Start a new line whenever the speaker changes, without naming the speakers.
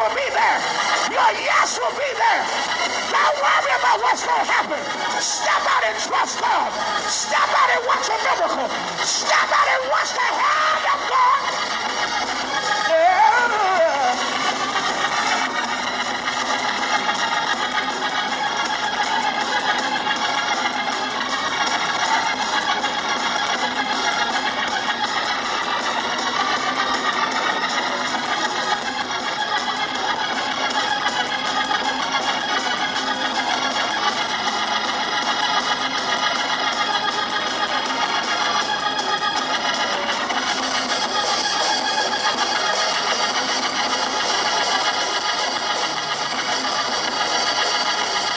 will be there. Your yes will be there. Don't worry about what's going to happen. Step out and trust God. Step out and watch a miracle. Step out and watch the hand of God.